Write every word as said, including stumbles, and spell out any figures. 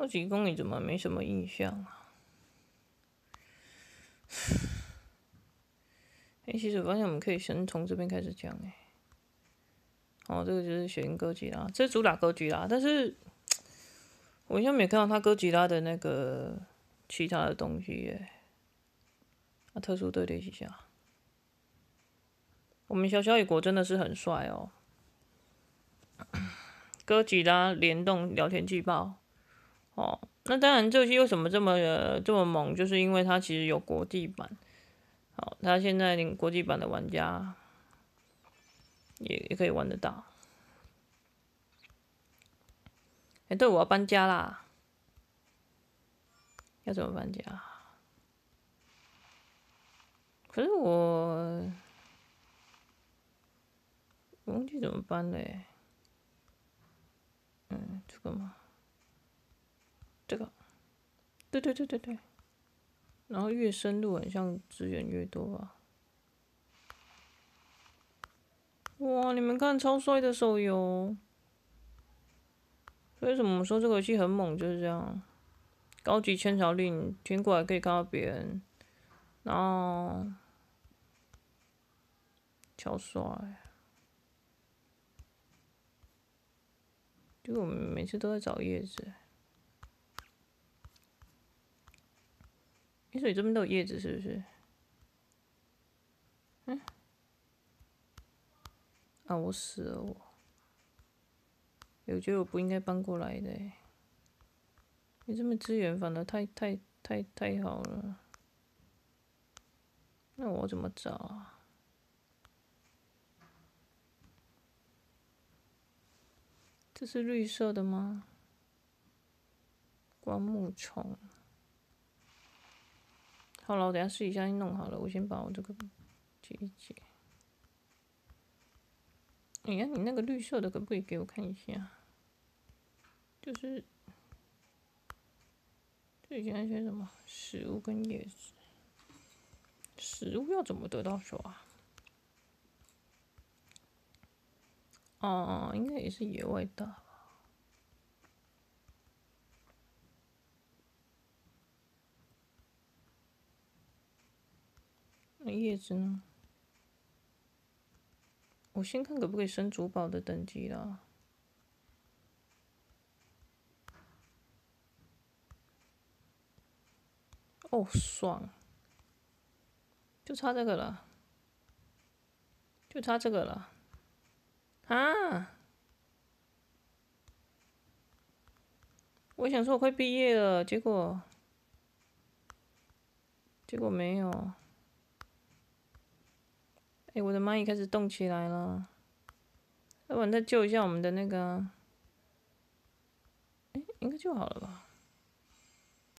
超级公里怎么没什么印象啊？哎、欸，其实我发现我们可以先从这边开始讲哎。哦，这个就是雪鹰哥吉拉，这主打哥吉拉，但是我现在没看到他哥吉拉的那个其他的东西耶。啊，特殊队列一下，我们小小野国真的是很帅哦。哥吉拉联动聊天气爆，哦，那当然这游戏为什么这么、呃、这么猛，就是因为它其实有国际版。好，它现在连国际版的玩家也也可以玩得到。哎、欸，对，我要搬家啦，要怎么搬家？可是我我忘记怎么搬嘞。嗯，这个吗？这个，对对对对对。然后越深入，很像资源越多啊。哇，你们看超帅的手游！所以为什么我们说这个游戏很猛，就是这样。高级签条令，听过来可以看到别人，然后超帅。就我们每次都在找叶子。欸，所以这边都有叶子是不是？嗯。啊，我死了我！我觉得我不应该搬过来的。你这边资源反而太太太太好了。那我怎么找啊？这是绿色的吗？灌木丛。好了，我等下试一下弄好了。我先把我这个解一解。哎呀，你那个绿色的可不可以给我看一下？就是，这以前写什么？食物跟叶子。食物要怎么得到手啊？哦，应该也是野外大吧。那叶子呢？我先看可不可以升主宝的等级啦。哦，爽！就差这个了，就差这个了。啊！我想说我快毕业了，结果结果没有。哎、欸，我的蚂蚁开始动起来了。要不然再救一下我们的那个，哎、欸，应该救好了吧？